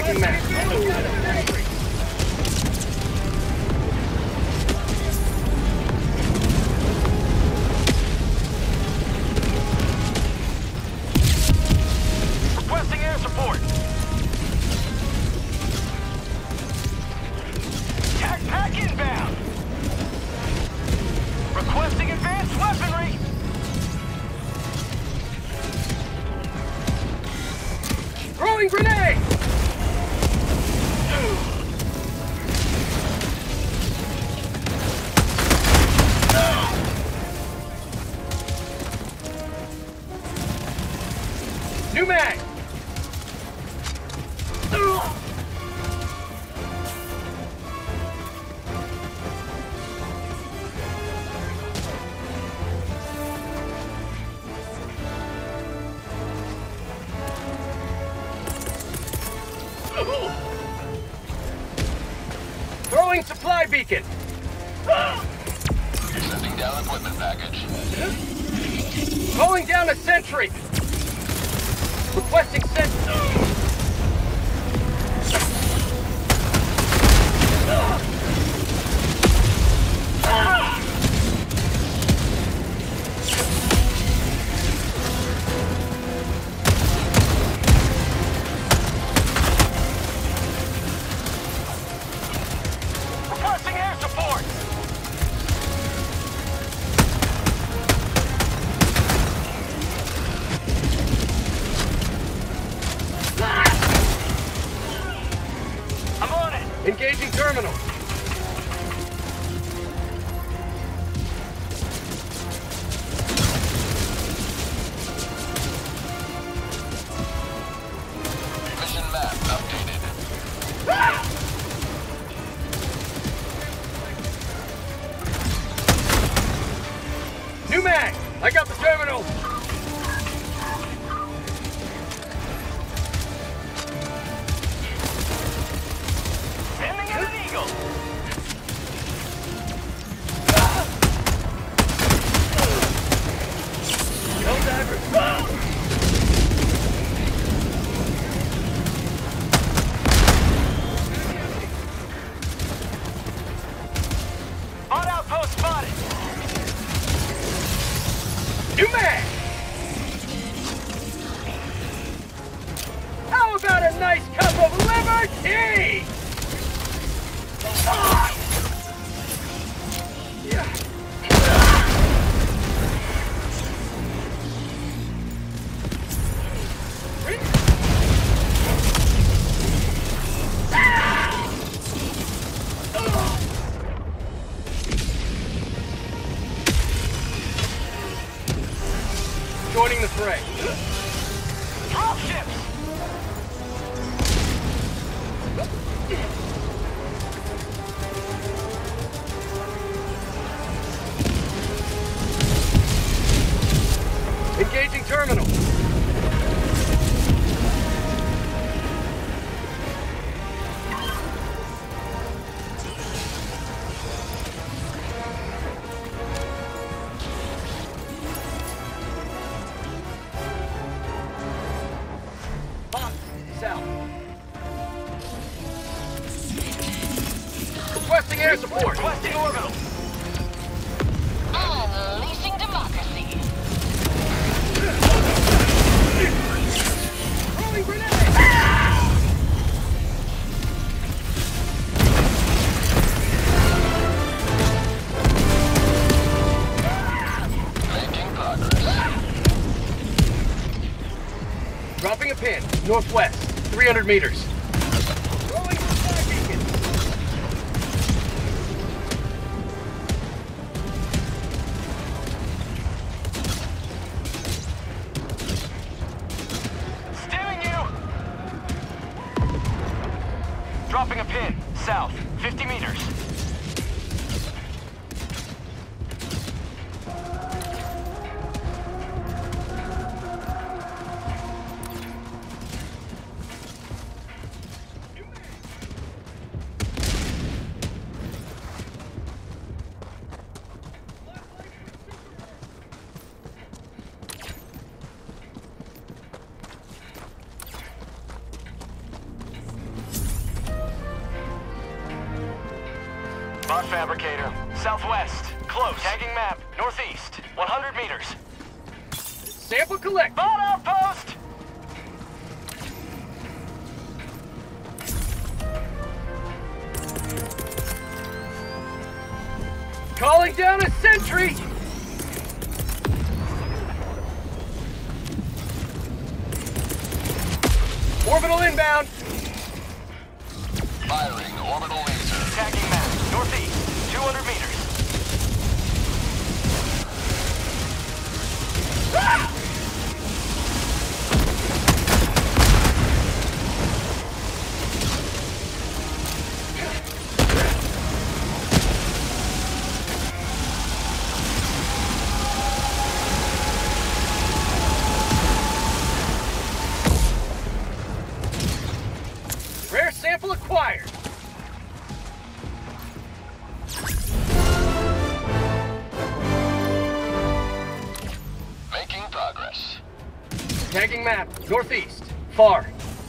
Changing map. Requesting air support. Tac pack inbound. Requesting advanced weaponry. Throwing grenade! New mag! Throwing supply beacon! Sending down equipment package. Calling down a sentry! Requesting sentry! Requesting air support. I'm on it. Engaging terminal! Mission map updated. New mag! I got the terminal! Sending in an eagle. HELLDIVERS! On outpost spotted. New mag! How about a nice cup of liberty? Joining the fray. Drop ships. Engaging terminal. South. Requesting air support. Requesting orbital. Unleashing democracy. Throwing grenade! Making progress. Dropping a pin. Northwest. 300 meters. Throwing supply beacon. Stemming you. Dropping a pin. South. 50 meters. On fabricator. Southwest. Close. Tagging map. Northeast. 100 meters. Sample collect. Spot outpost! Calling down a sentry. Orbital inbound. Firing orbital laser. Tagging map. Northeast. 200 meters. Ah! Rare sample acquired. Making progress. Tagging map. Northeast. Far.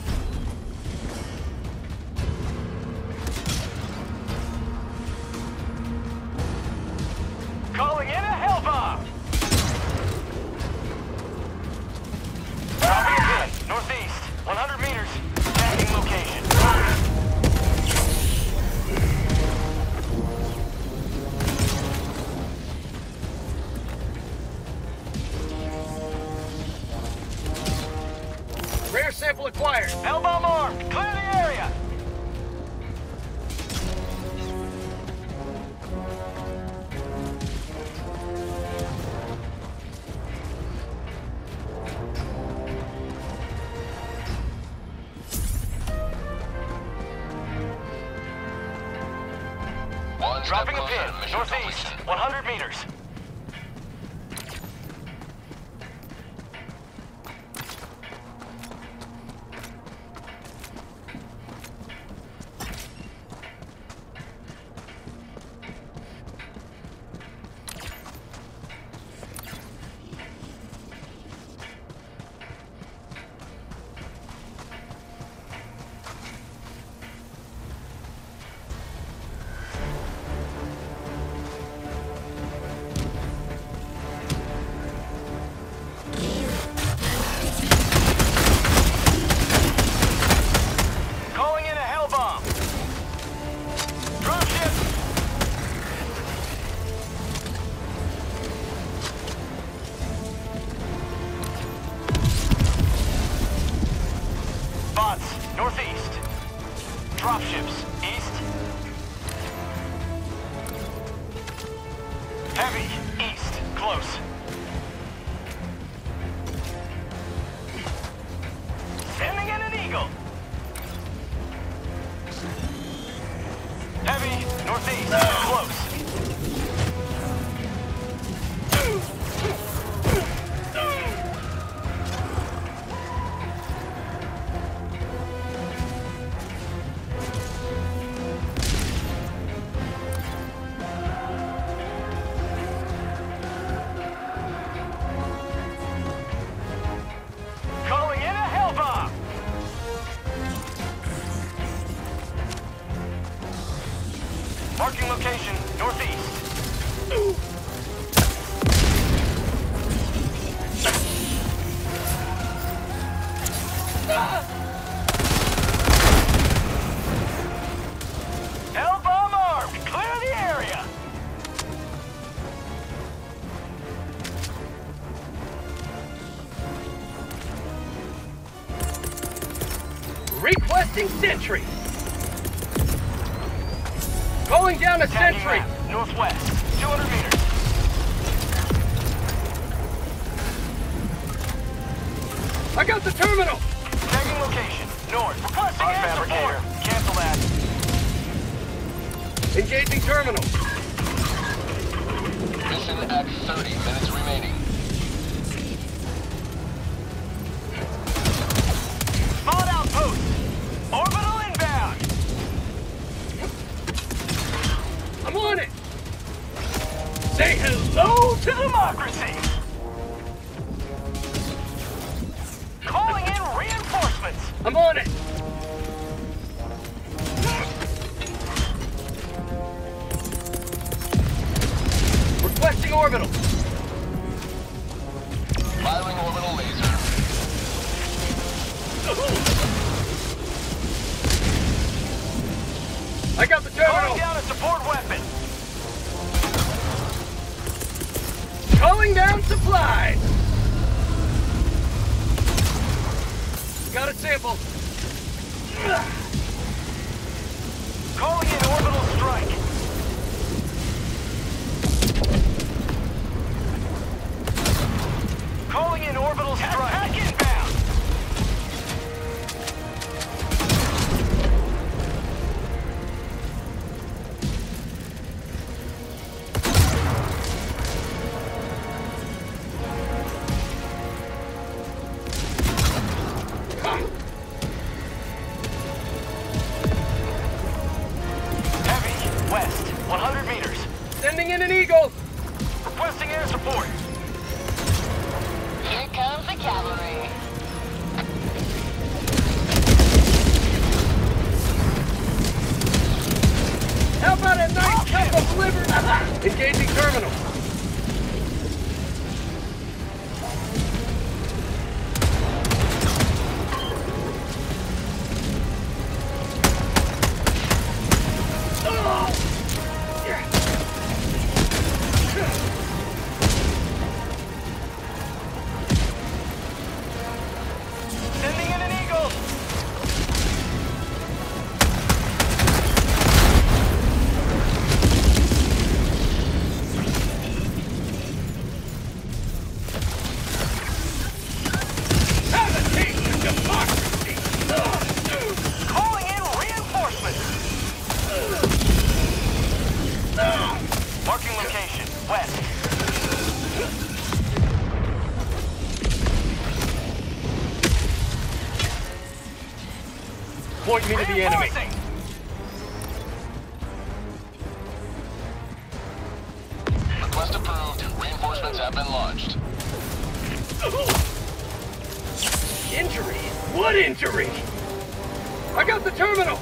Calling in a hell bomb! Dropping a pin. Northeast. 100 meters. Tagging location. Rare sample acquired. Hell bomb armed. Clear the area! One step Dropping a closer to pin. mission Northeast. completion. 100 meters. Calling in a hell bomb. Dropship. Bots, northeast. Dropships, east. Heavy, east, close. Sending in an eagle. Heavy, northeast, close. Calling in a hell bomb. Marking location, northeast. Hell bomb armed. Clear the area. Requesting sentry. Calling down a Tagging sentry. map, northwest, 200 meters. I got the terminal. Tagging location, north. Requesting On air fabricator. support. Cancel that. Engaging terminal. Mission at 30 minutes remaining. Spot outpost. Orbital inbound. I'm on it. Say hello to Democracy. Calling in reinforcements. I'm on it. Deploying orbital. Firing orbital laser. I got the terminal. Calling down a support weapon. Calling down supplies. Got a sample. Calling in orbital strike. Calling in orbital strike. Attack inbound. Heavy, west, 100 meters. Sending in an eagle. Requesting air support. Here comes the cavalry. How about a nice cup of liver? Engaging terminal. Sending in an eagle. Have a taste of democracy. Calling in reinforcements. Marking location, west. Point me to the enemy. Reinforcing. Request approved. Reinforcements have been launched. Injury? What injury? I got the terminal.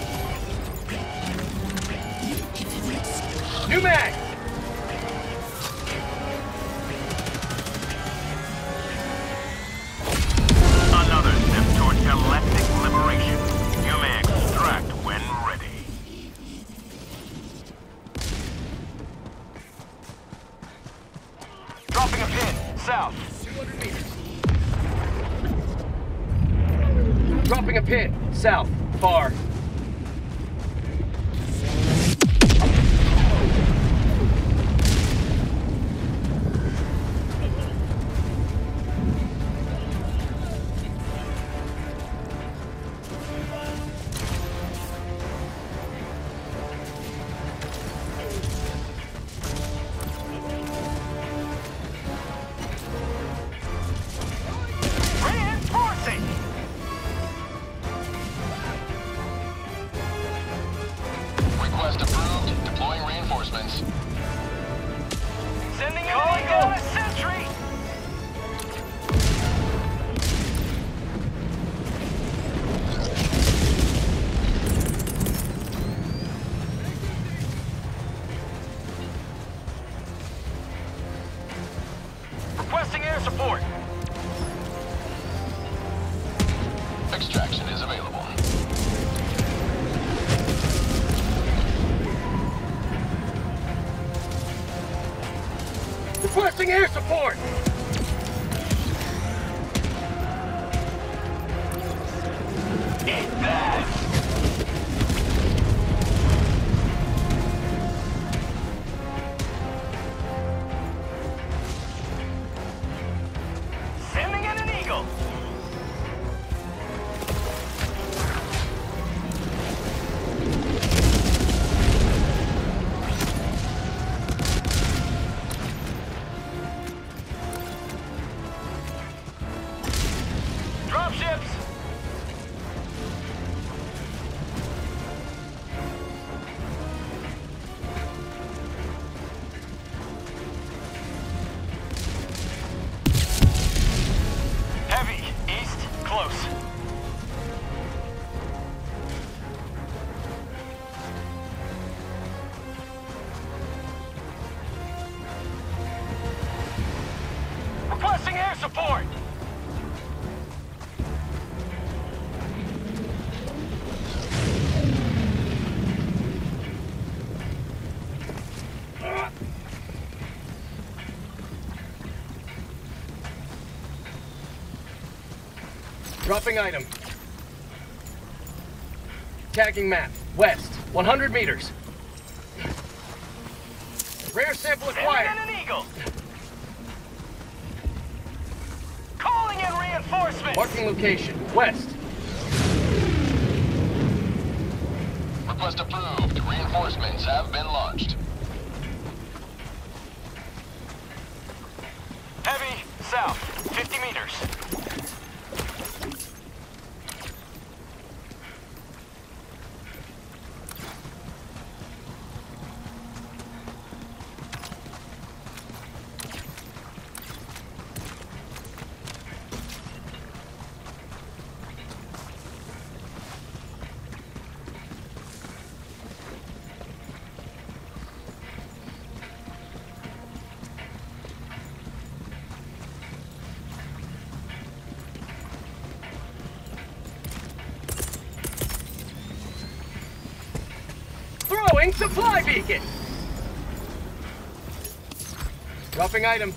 New mag. Another step toward galactic liberation. You may extract when ready. Dropping a pin, south. 200 meters. Dropping a pin. South. Far. Reinforcing. Request approved. Deploying reinforcements. Sending in an eagle. A sentry. Requesting air support. Extraction is available. Requesting air support. Eat that. Sending in an eagle. Dropships. support! Dropping item. Tagging map. West. 100 meters. Rare sample acquired. Sending in an eagle! Calling in reinforcements! Marking location. West. Request approved. Reinforcements have been launched. Heavy, south, 50 meters. Throwing supply beacon. Dropping item.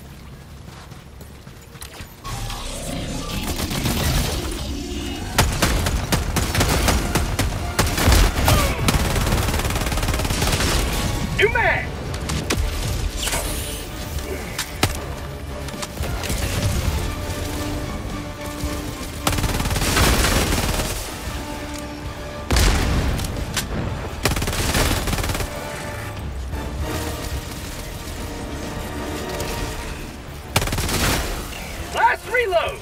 New mag. Last reload.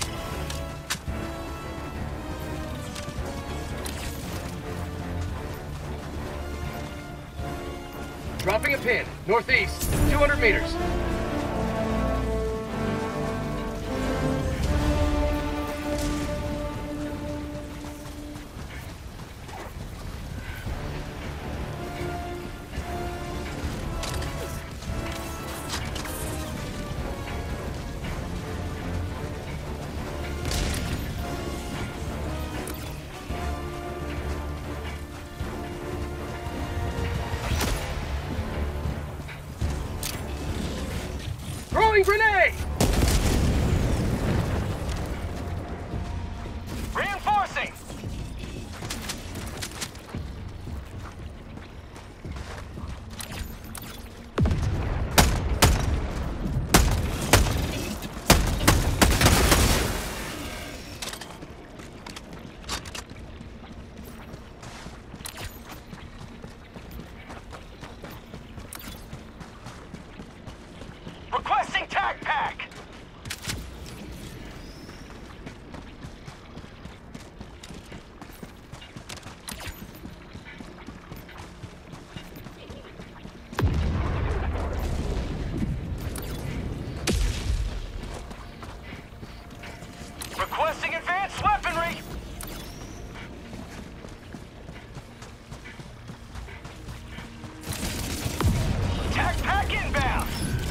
Dropping a pin. Northeast. 200 meters. Throwing grenade! Reinforcing! Requesting tac pack! Requesting advanced weaponry! Tac pack inbound!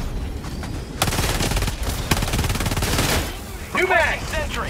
New mag! Sentry!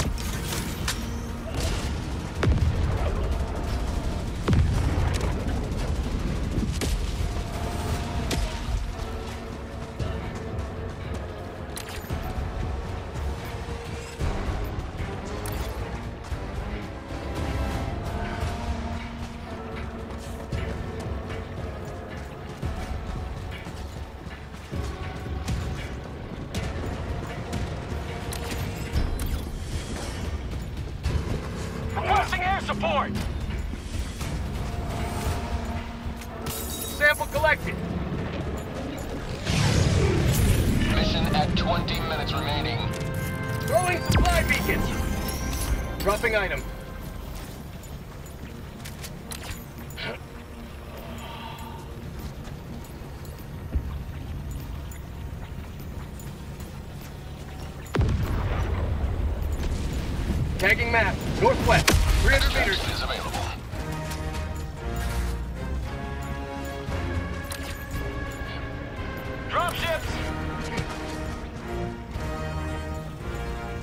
Requesting air support! Sample collected. Mission at 20 minutes remaining. Throwing supply beacon. Dropping item. Tagging map. Northwest. 300 meters. Extraction is available. Dropships!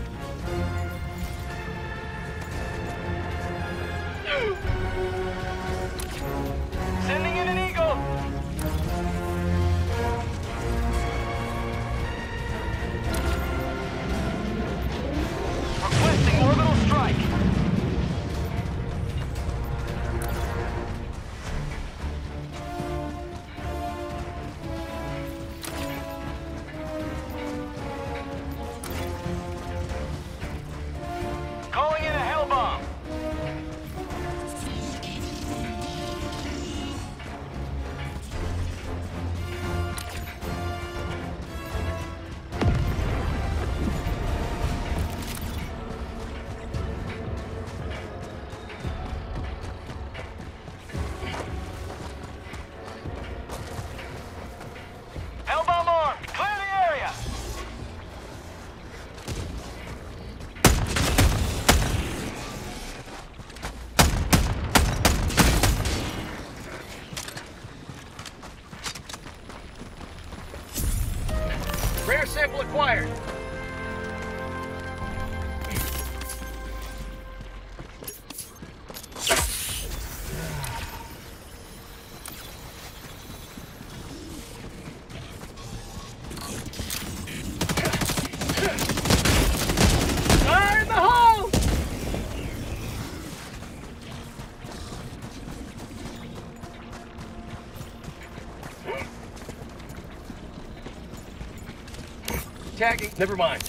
tagging. Never mind.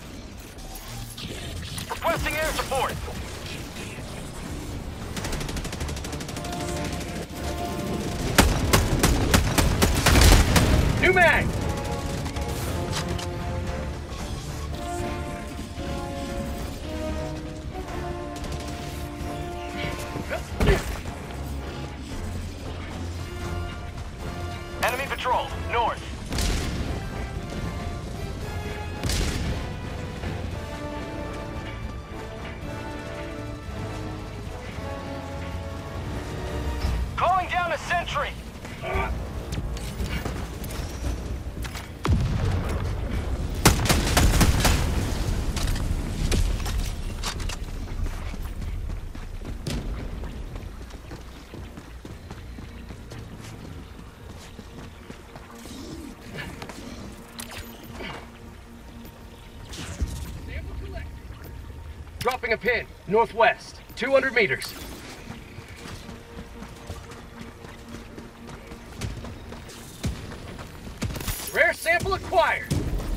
Requesting air support. New mag! Enemy patrol, north. Calling down a sentry. Dropping a pin, northwest, 200 meters. Rare sample acquired.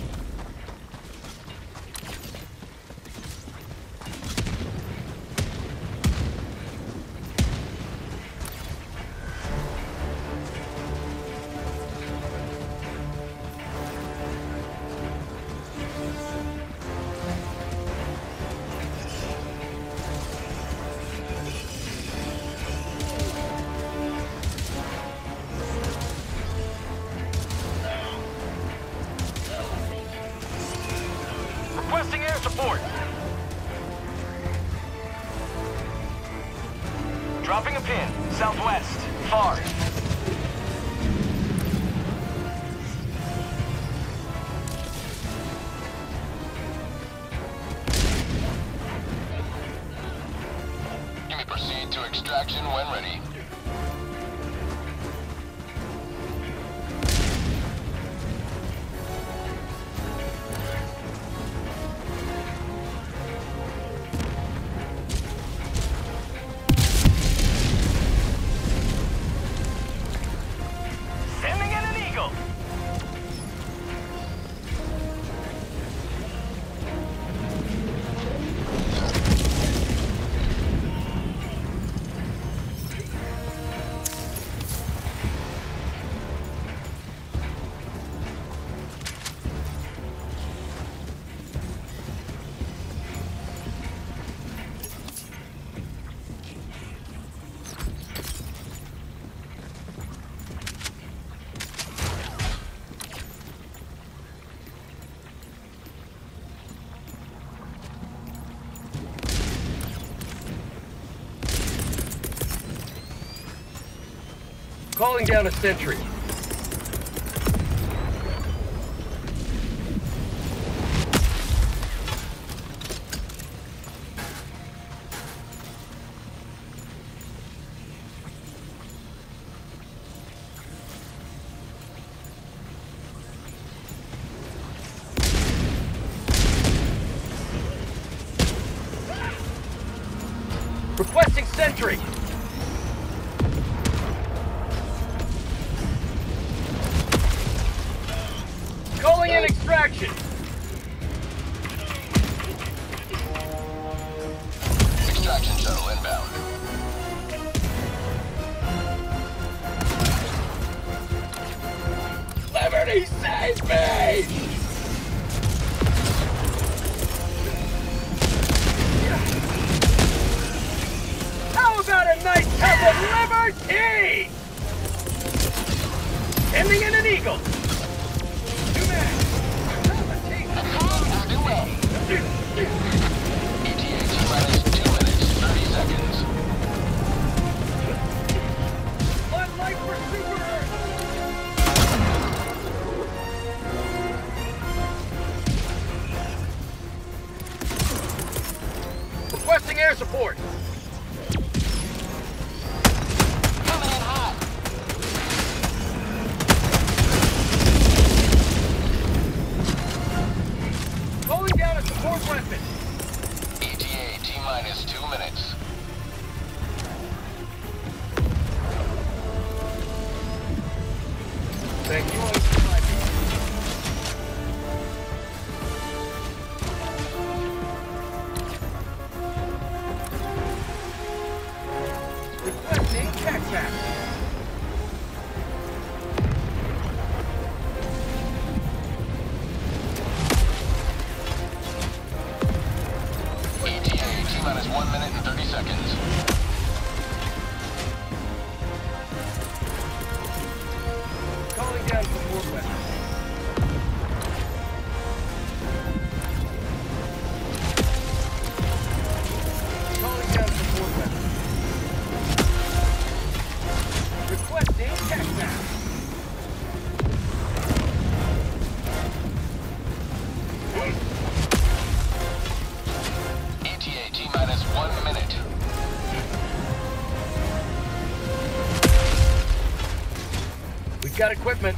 Requesting air support. Dropping a pin, southwest, far. You may proceed to extraction when ready. Sending in an eagle. Calling down a sentry. Requesting sentry. Calling in extraction. Extraction shuttle inbound. Liberty, save me! How about a nice cup of liberty? Sending in an eagle. New man. ETA T-minus 2 minutes, 30 seconds. One life for Super Earth. Requesting air support. Coming in hot. Calling down a support weapon. ETA T-minus 2 minutes. Thank you. minus 1 minute and 30 seconds. Calling down from Northwest. Calling down from Northwest. Requesting tech map. ETA T minus 1 minute. We've got equipment.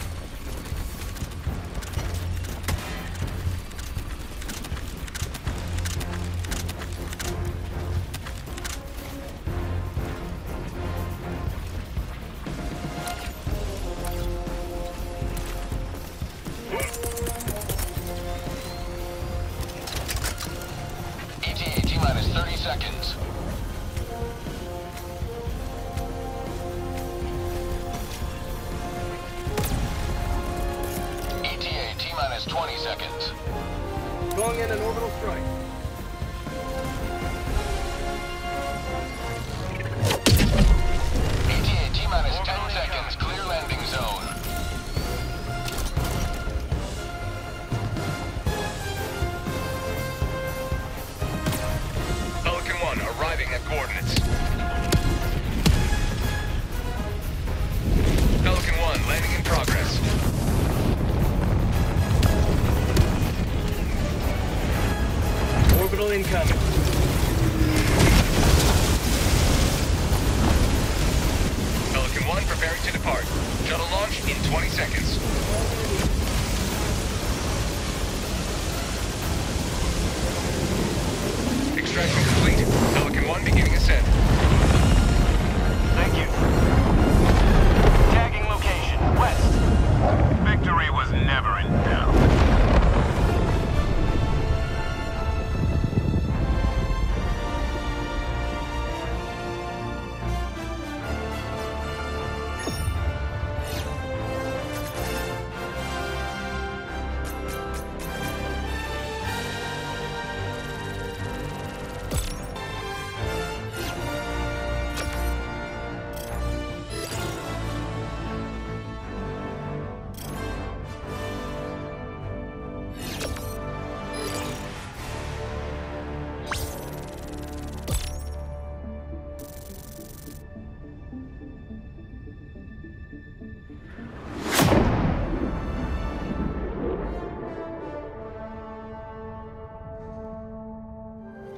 ETA T minus 30 seconds. ETA T minus 20 seconds. Going in an orbital strike. ETA T minus 10 seconds. Clear landing zone. Pelican 1 arriving at coordinates. Pelican 1 landing in progress. Orbital incoming. Pelican 1 preparing to depart. Shuttle launch in 20 seconds.